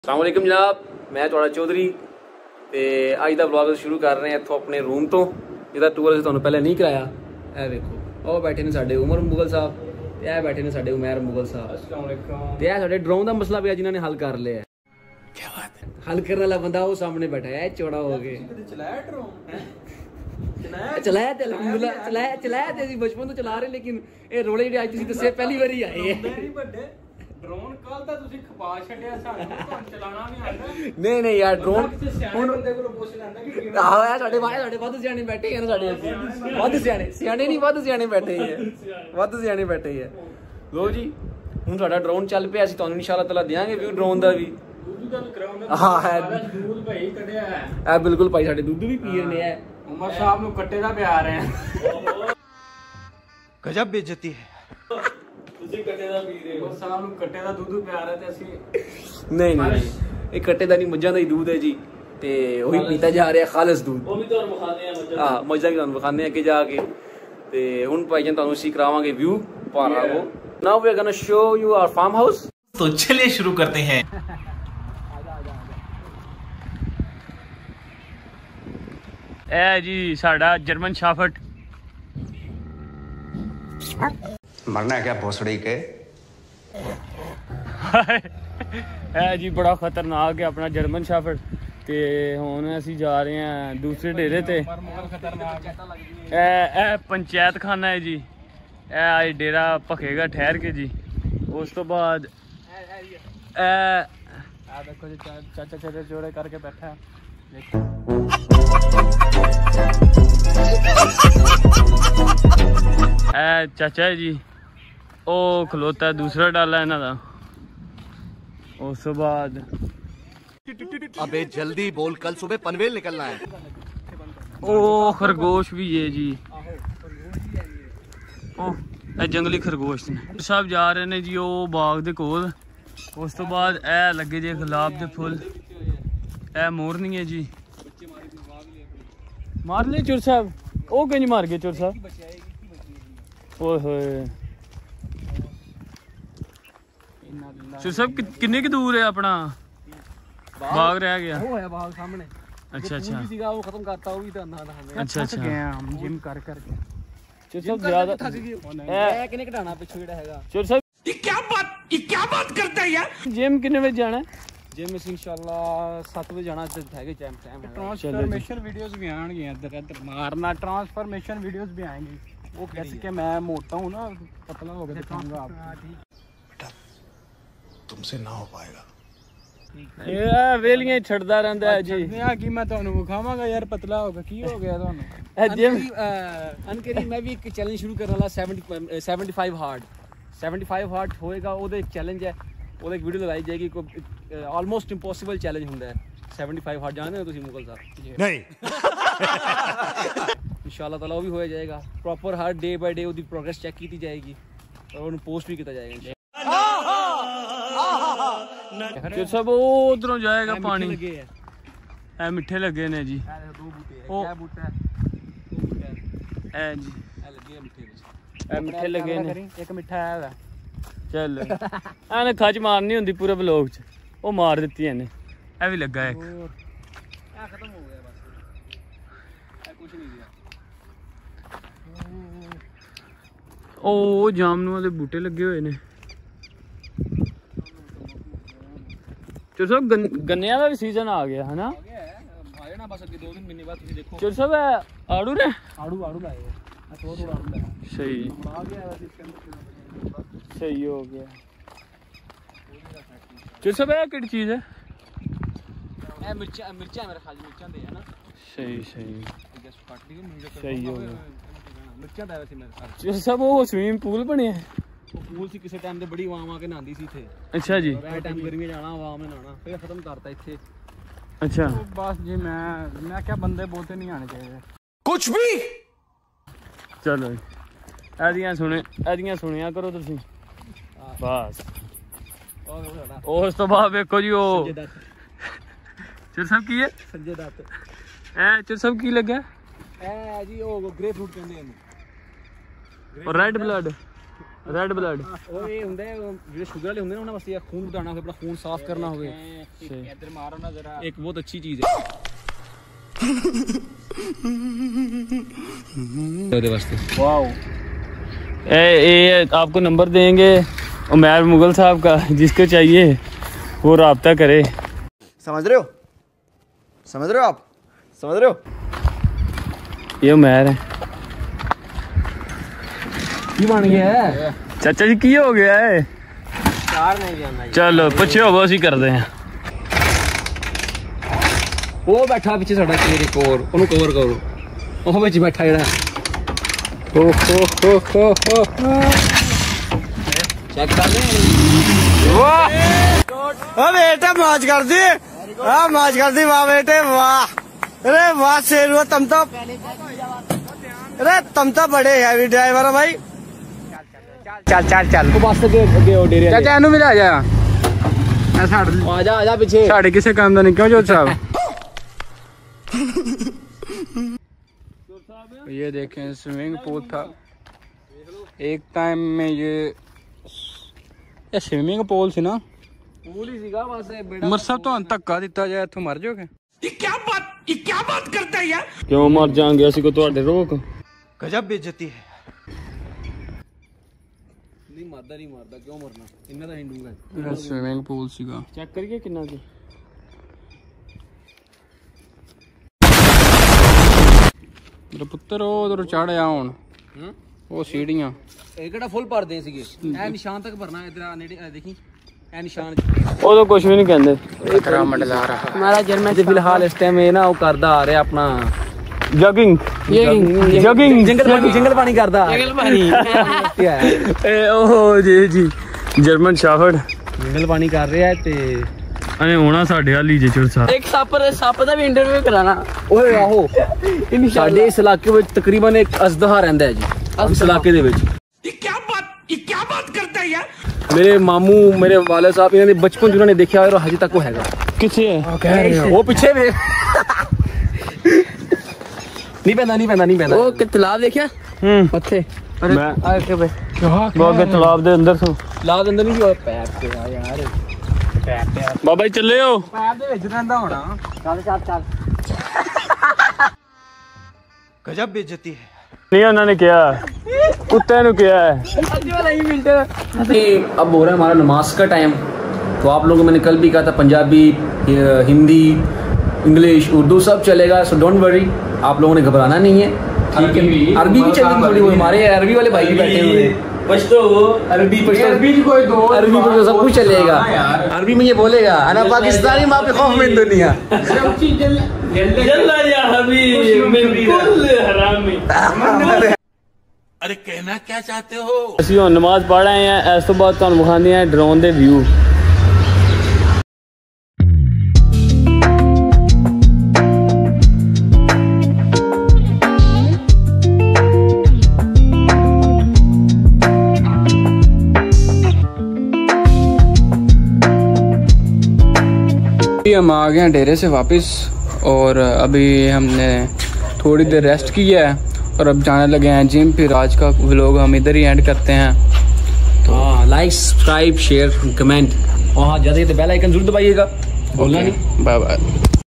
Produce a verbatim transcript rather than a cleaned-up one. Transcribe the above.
अस्सलाम वालेकुम जनाब, मैं थोड़ा चौधरी ते अज का ब्लॉग शुरू कर रहे हैं इतों अपने रूम तो जिहदा टूर असीं तुहानूं पहले नहीं कराया। ए देखो और बैठे ने साडे उमर मुगल साहब ते ए बैठे ने साडे उमैर मुगल साहब। अस्सलाम वालेकुम। ते ए साडे ड्रोन का मसला भी जिन्होंने हल कर लिया। क्या बात है, हल करने वाला बंदा वो सामने बैठा है चौड़ा हो गए। चलाया ड्रोन चलाया ते अल्हम्दुलिल्लाह चलाया चलाया ते बचपन तो चला रहे, लेकिन ये रोले जेहड़े अज तुसीं दस्से पहली बारी आए है। ड्रोन कल ता तुसी खपा छड्या सानू तुहानू चलाना नहीं आंदा। नहीं नहीं यार ड्रोन हुण बंदे कोलों पुछ लैंदा कि आहो यार साडे वाले साडे वध सियाणे बैठे हैं साडे अगे वध सियाणे सियाणे नहीं वध सियाणे बैठे हैं वध सियाणे बैठे हैं। लो जी हुण साडा ड्रोन चल पिया, असीं तुहानू इंशाअल्लाह ताला देंगे व्यू ड्रोन दा भी। हां है दूध भाई कढिया है ए बिल्कुल भाई साडे दूध भी पी रहे हैं। उमर साहब नु कट्टे दा प्यार है। गजब बेइज्जती है। ਤੁਸੀਂ ਕੱਟੇ ਦਾ ਪੀ ਰਹੇ ਹੋ, ਸਾਹ ਨੂੰ ਕੱਟੇ ਦਾ ਦੁੱਧ ਪਿਆ ਰਿਹਾ ਤੇ ਅਸੀਂ ਨਹੀਂ ਨਹੀਂ ਇਹ ਕੱਟੇ ਦਾ ਨਹੀਂ ਮੱਝਾਂ ਦਾ ਹੀ ਦੁੱਧ ਹੈ ਜੀ ਤੇ ਉਹੀ ਪੀਤਾ ਜਾ ਰਿਹਾ ਖਾਲਸ ਦੁੱਧ। ਉਹ ਵੀ ਤੁਹਾਨੂੰ ਵਿਖਾਉਂਦੇ ਆ ਮੱਝਾਂ ਹਾਂ ਮੱਝਾਂ ਵੀ ਤੁਹਾਨੂੰ ਵਿਖਾਉਂਦੇ ਆ ਅੱਗੇ ਜਾ ਕੇ। ਤੇ ਹੁਣ ਭਾਈ ਜਾਨ ਤੁਹਾਨੂੰ ਅਸੀਂ ਕਰਾਵਾਂਗੇ व्यू पारा को। Now we are gonna show you our farm house. तो चलिए शुरू करते हैं। ਇਹ ਜੀ ਸਾਡਾ ਜਰਮਨ ਸ਼ਾਫਟ। मरना है क्या भोसड़ी के? ਇਹ ਜੀ ਬੜਾ ਖਤਰਨਾਕ ਹੈ ਆਪਣਾ ਜਰਮਨ ਸ਼ਾਫਟ। ਤੇ ਹੁਣ ਅਸੀਂ ਜਾ ਰਹੇ ਹਾਂ ਦੂਸਰੇ ਡੇਰੇ ਤੇ। ਇਹ ਇਹ ਪੰਚਾਇਤ ਖਾਨਾ ਹੈ ਜੀ। ਇਹ ਅੱਜ ਡੇਰਾ ਭਖੇਗਾ ਠਹਿਰ ਕੇ ਜੀ। ਉਸ ਤੋਂ ਬਾਅਦ ਇਹ ਆ ਦੇਖੋ ਜੀ ਚਾਚਾ ਚਾਚਾ ਚੋੜੇ ਕਰਕੇ ਬੈਠਾ ਦੇਖੋ। ਇਹ ਚਾਚਾ ਹੈ ਜੀ, ਉਹ ਖਲੋਤਾ दूसरा डाला ਇਹਨਾਂ ਦਾ। ਉਸ ਤੋਂ ਬਾਅਦ अबे जल्दी बोल, कल सुबह पनवेल निकलना है। ਉਹ ਖਰਗੋਸ਼ ਵੀ ਹੈ ਜੀ। ਉਹ ਇਹ ਜੰਗਲੀ ਖਰਗੋਸ਼ ਨੇ। ਸਾਹਿਬ ਜਾ ਰਹੇ ਨੇ ਜੀ ਉਹ ਬਾਗ ਦੇ ਕੋਲ। ਉਸ ਤੋਂ ਬਾਅਦ ਇਹ ਲੱਗੇ ਜੇ ਗੁਲਾਬ ਦੇ ਫੁੱਲ। ਇਹ ਮੋਰਨੀ ਹੈ ਜੀ। ਮਾਰ ਲੈ ਚੁਰ ਸਾਹਿਬ, ਉਹ ਕਿੰਜ ਮਾਰ ਗਏ ਚੁਰ ਸਾਹਿਬ। ਓਏ ਹੋਏ ਚੁਰ ਸਾਹਿਬ ਕਿੰਨੇ ਕਿ ਦੂਰ ਹੈ ਆਪਣਾ ਬਾਗ ਰਹਿ ਗਿਆ? ਉਹ ਹੈ ਬਾਗ ਸਾਹਮਣੇ। ਅੱਛਾ ਅੱਛਾ ਸੀਗਾ ਉਹ ਖਤਮ ਕਰਤਾ, ਉਹ ਵੀ ਤਾਂ ਨਾ ਹਮੇ ਅੱਛਾ ਅੱਛਾ ਜਿਮ ਕਰ ਕਰਕੇ ਚੁਰ ਸਾਹਿਬ ਜ਼ਿਆਦਾ ਇਹ ਕਿਨੇ ਘਟਾਣਾ ਪਿੱਛੋਂ ਜਿਹੜਾ ਹੈਗਾ। ਚੁਰ ਸਾਹਿਬ ये क्या बात ये क्या बात करता है यार? ਜਿਮ ਕਿੰਨੇ ਵਜੇ ਜਾਣਾ? ਜਿਮ ਅਸੀਂ ਇਨਸ਼ਾਅੱਲਾ ਸੱਤ ਵਜੇ ਜਾਣਾ ਤੇ ਹੈਗੇ ਟਾਈਮ ਟਾਈਮ ਹੈ। ट्रांसफॉर्मेशन वीडियोस भी आएंगे इधर इधर मारना। ट्रांसफॉर्मेशन वीडियोस भी आएंगी। वो जैसे कि मैं मोटा हूँ ना, पतला हो गया दिखाऊंगा आपको। तुमसे ना हो पाएगा। ਇਹ ਵੇਲੀਆਂ ਛੱਡਦਾ ਰਹਿੰਦਾ ਹੈ ਜੀ। ਆ ਕਿ ਮੈਂ ਤੁਹਾਨੂੰ ਵਿਖਾਵਾਂਗਾ ਯਾਰ ਪਤਲਾ ਹੋ ਗਿਆ। ਕੀ ਹੋ ਗਿਆ ਤੁਹਾਨੂੰ? ਇਹ ਜਿਮ ਅਨਕਰੀ ਮੈਂ ਵੀ ਇੱਕ ਚੈਲੰਜ ਸ਼ੁਰੂ ਕਰਨ ਵਾਲਾ पचहत्तर ਹਾਰਡ पचहत्तर ਹਾਰਡ ਹੋਏਗਾ। ਉਹਦਾ ਇੱਕ ਚੈਲੰਜ ਹੈ, ਉਹਦਾ ਇੱਕ ਵੀਡੀਓ ਲਗਾਈ ਜਾਏਗੀ। ਕੋਈ ਆਲਮੋਸਟ ਇੰਪੋਸੀਬਲ ਚੈਲੰਜ ਹੁੰਦਾ ਹੈ। पचहत्तर ਹਾਰਡ ਜਾਣਦੇ ਹੋ ਤੁਸੀਂ ਮੁਗਲ ਸਾਹਿਬ? नहीं। इंशाल्लाह ताला वो भी हो जाएगा। प्रॉपर हर डे बाय डे उसकी प्रोग्रेस चेक की जाएगी और उन्हें पोस्ट भी किया जाएगा। ਚੁਰ ਸਾਹਿਬ ਉਹ ਉਧਰੋਂ ਜਾਏਗਾ ਪਾਣੀ। ਇਹ ਮਿੱਠੇ ਲੱਗੇ ਨੇ ਜੀ। दो बूटे हैं, ਉਹ क्या बूटा है? दो बूटे हैं, ਇਹ ਜੀ ये लगे हैं मिठे में। ਇਹ ਮਿੱਠੇ ਲੱਗੇ ਨੇ। ਇੱਕ ਮਿੱਠਾ ਆਇਆ ਵਾ। ਚੱਲ ਇਹਨੇ ਖੱਜ ਮਾਰਨੀ ਹੁੰਦੀ ਪੂਰੇ ਬਲੌਗ 'ਚ, ਉਹ ਮਾਰ ਦਿੱਤੀ ਇਹਨੇ। ਇਹ ਵੀ ਲੱਗਾ ਇੱਕ। क्या खत्म हो गया बस, ये कुछ नहीं दिया। ਉਹ ਜਾਮਨੂਆਂ ਦੇ ਬੂਟੇ ਲੱਗੇ ਹੋਏ ਨੇ। ਚੁਰ ਸਾਹਿਬ ਗੰਨਿਆਂ ਦਾ ਵੀ ਸੀਜ਼ਨ ਆ ਗਿਆ ਹੈ ਨਾ? आ गया है, आ जाना बस अगले दो तीन महीने बाद तुम देखो। ਚੁਰ ਸਾਹਿਬ ਇਹ ਆੜੂ ਨੇ? आड़ू आड़ू लाए हैं, थोड़ा थोड़ा आड़ू लाया ਸਹੀ आ गया वैसे इसके अंदर। ਸਹੀ ਹੋ ਗਿਆ। ਚੁਰ ਸਾਹਿਬ ਇਹ ਕਿਹੜੀ ਚੀਜ਼ ਹੈ? ए मिर्चा मिर्चा मेरे ख्याल मिर्चा दे है ना। ਸਹੀ ਸਹੀ गैस काट दी मुझे सही हो गया। मिर्चा दा वैसे मेरे ख्याल ਚੁਰ ਸਾਹਿਬ ਉਹ ਸਵੀਮਿੰਗ ਪੂਲ ਬਣਿਆ? वो पूल सी किसी टाइम ते बड़ी आवाम आके नहांदी सी थे। ਅੱਛਾ ਜੀ और ए टाइम गर्मी जाना आवाम ने नहाना, फिर खत्म करता इत्थे। ਅੱਛਾ बस जी मैं मैं क्या बंदे बोलते नहीं आने चाहिए। कुछ भी। ਚਲੋ ਇਹਦੀਆਂ ਸੁਣੇ ਇਹਦੀਆਂ ਸੁਣਿਆ ਕਰੋ ਤੁਸੀਂ ਬਸ। और वो साडा ਉਸ ਤੋਂ ਬਾਅਦ ਵੇਖੋ ਜੀ ਉਹ संजय दत्त ਚੁਰ ਸਾਹਿਬ ਕੀ ਹੈ? संजय दत्त ਇਹ ਚੁਰ ਸਾਹਿਬ ਕੀ ਲੱਗਾ? ए जी वो ग्रेप फ्रूट कहंदे हैं। और रेड ब्लड ਰੈੱਡ ਬਲੱਡ ਉਹ ਇਹ ਹੁੰਦੇ ਜਿਹੜੇ ਸ਼ੂਗਰ ਵਾਲੇ ਹੁੰਦੇ ਨੇ ਉਹਨਾਂ ਵਾਸਤੇ ਖੂਨ ਵਧਾਉਣਾ ਹੋਵੇ ਆਪਣਾ ਖੂਨ ਸਾਫ਼ ਕਰਨਾ ਹੋਵੇ ਇੱਧਰ ਮਾਰੋ ਨਾ ਜ਼ਰਾ ਇੱਕ ਬਹੁਤ ਅੱਛੀ ਚੀਜ਼ है वाओ। ए, ए, आपको नंबर देंगे उमैर मुगल साहब का, जिसको चाहिए वो रब्ता करे। समझ रहे हो समझ रहे हो आप समझ रहे हो ये उमैर है। की बन गया है चाचा जी की हो गया है? ਚਾਰ ਨਹੀਂ ਜਾਂਦਾ चलो पीछे होवो ਅਸੀਂ ਕਰਦੇ ਹਾਂ। ਉਹ ਬੈਠਾ ਪਿੱਛੇ ਸਾਡਾ ਕੇਰ ਇੱਕ ਹੋਰ, ਉਹਨੂੰ ਕਵਰ ਕਰੋ। ਉਹ ਵਿੱਚ ਬੈਠਾ ਜਿਹੜਾ ਹੋ ਹੋ ਹੋ ਹੋ ਹੋ ਚੈੱਕ ਕਰ ਲੈ। ओ बेटे मौज कर दी हाँ मौज कर दी वाह बेटे वाह अरे वाह शेर हुआ तुम तो अरे तुम तो बड़े हैवी ड्राइवर हो भाई ਚੱਲ ਚੱਲ ਚੱਲ ਉਹ ਬਸ ਅੱਗੇ ਅੱਗੇ ਉਹ ਡੇਰੇ ਚਾਚਾ ਇਹਨੂੰ ਵੀ ਲੈ ਜਾ ਆ ਛੱਡ ਆ ਜਾ ਆ ਜਾ ਪਿੱਛੇ ਸਾਡੇ ਕਿਸੇ ਕੰਮ ਦਾ ਨਹੀਂ क्यों जोत साहब ये देखें स्विमिंग पूल था एक टाइम में ये ये स्विमिंग पूल सी ना ਪੂਲ ਹੀ ਸੀਗਾ ਬਸ ਉਮਰ ਸਭ ਤੋਂ ਧੱਕਾ ਦਿੱਤਾ ਜਾਏ ਇੱਥੋਂ ਮਰ ਜਾਓਗੇ क्यों मर जाएंगे ਅਸੀਂ ਕੋ ਤੁਹਾਡੇ ਰੋਕ। गजब बेइज्जती है ਨਹੀਂ ਮਰਦਾ ਨਹੀਂ ਮਰਦਾ ਕਿਉਂ ਮਰਨਾ ਇੰਨਾ ਤਾਂ ਹਿੰਦੂ ਹੈ। स्विमिंग पूल ਸੀਗਾ ਚੈੱਕ ਕਰੀਏ ਕਿੰਨਾ ਕੀ ਮੇਰਾ ਪੁੱਤਰ ਉਹ ਉਧਰ ਚੜਿਆ ਹੁਣ ਉਹ ਸੀੜੀਆਂ ਇਹ ਕਿਹੜਾ ਫੁੱਲ ਭਰਦੇ ਸੀਗੇ ਇਹ ਨਿਸ਼ਾਨ ਤੱਕ ਭਰਨਾ ਇਧਰ ਆ ਨੇੜੇ ਦੇਖੀ ਇਹ ਨਿਸ਼ਾਨ ਉਹ ਤਾਂ ਕੁਝ ਵੀ ਨਹੀਂ ਕਹਿੰਦੇ। ਖਰਾ ਮੰਡਲਾ ਰਹਾ ਹਮਾਰਾ ਜਰਮਨ ਤੇ ਫਿਲਹਾਲ ਇਸ ਟਾਈਮ ਇਹ ਨਾ ਉਹ ਕਰਦਾ ਆ ਰਿਹਾ ਆਪਣਾ ਜਗਿੰਗ ਜਗਿੰਗ ਜੰਗਲ ਪਾਣੀ ਜੰਗਲ ਪਾਣੀ ਕਰਦਾ ਜੰਗਲ ਪਾਣੀ ਇਹ ਉਹ ਜੀ ਜੀ ਜਰਮਨ ਸ਼ਾਫਰਡ ਜੰਗਲ ਪਾਣੀ ਕਰ ਰਿਹਾ ਤੇ ਅਨੇ ਹੋਣਾ ਸਾਡੇ ਹਾਲੀ ਜੇ ਚੁਰਸਾ। ਇੱਕ ਸੱਪ ਸੱਪ ਦਾ ਵੀ ਇੰਟਰਵਿਊ ਕਰਾਣਾ ਓਏ ਆਹੋ ਸਾਡੇ ਇਸ ਇਲਾਕੇ ਵਿੱਚ ਤਕਰੀਬਨ ਇੱਕ ਅਜ਼ਦਹਾ ਰਹਿੰਦਾ ਹੈ ਜੀ ਇਸ ਇਲਾਕੇ ਦੇ ਵਿੱਚ। ਇਹ ਕੀ ਬਾਤ ਇਹ ਕੀ ਬਾਤ ਕਰਦਾ ਹੈ ਮੇਰੇ ਮਾਮੂ ਮੇਰੇ ਵਾਲੇ ਸਾਹਿਬ ਇਹਨਾਂ ਦੇ ਬਚਪਨ ਜਿਹਨਾਂ ਨੇ ਦੇਖਿਆ ਔਰ ਹਜੇ ਤੱਕ ਉਹ ਹੈਗਾ ਕਿੱਥੇ ਹੈ ਕਹਿ ਰਹੇ ਹੋ ਉਹ ਪਿੱਛੇ ਵੇ ਨਹੀਂ ਪੈਂਦਾ ਨਹੀਂ ਪੈਂਦਾ ਨਹੀਂ ਪੈਂਦਾ ਉਹ ਕਿ ਤਲਾਬ ਦੇਖਿਆ ਹੂੰ ਉੱਥੇ ਮੈਂ ਆ ਕੇ ਬਈ ਬਾਬੇ ਤਲਾਬ ਦੇ ਅੰਦਰ ਤੋਂ ਤਲਾਬ ਦੇ ਅੰਦਰ ਨਹੀਂ ਜੋ ਪੈਰ ਤੇ ਆ ਯਾਰ ਪੈਰ ਤੇ ਬਾਬਾ ਜੀ ਚੱਲੇ ਹੋ ਪੈਰ ਦੇ ਵਿੱਚ ਰਹਿੰਦਾ ਹੋਣਾ ਚੱਲ ਚੱਲ ਚੱਲ गजब बेइज्जती है नहीं उन्होंने किया कुत्ते ने किया है। अब हो रहा है हमारा नमाज का टाइम तो आप लोगों को मैंने कल भी कहा था पंजाबी हिंदी इंग्लिश उर्दू सब चलेगा सो डोंट वरी आप लोगों ने घबराना नहीं है ठीक है। अरबी भी चलेगी थोड़ी वो हमारे अरबी वाले भाई भी बैठे हुए हैं पश्तो अरबी पश्तो अरबी कोई दो अरबी पश्तो सब कुछ चलेगा अरबी में ये बोलेगा अना पाकिस्तानी माँ पे खौफ में दुनिया अरे कहना क्या चाहते हो ਅਸੀਂ ਹੁਣ ਨਮਾਜ਼ ਪੜ੍ਹ ਆਏ ਆ ਇਸ ਤੋਂ ਬਾਅਦ ਤੁਹਾਨੂੰ ਵਿਖਾਉਂਦੇ ਆ ਡਰੋਨ ਦੇ ਵਿਊ। हम आ गए हैं डेरे से वापस और अभी हमने थोड़ी देर रेस्ट किया है और अब जाने लगे हैं जिम। फिर आज का व्लॉग हम इधर ही एंड करते हैं। तो लाइक सब्सक्राइब शेयर कमेंट और हाँ ज़्यादा से बेल आइकन जरूर दबाइएगा। Bye bye.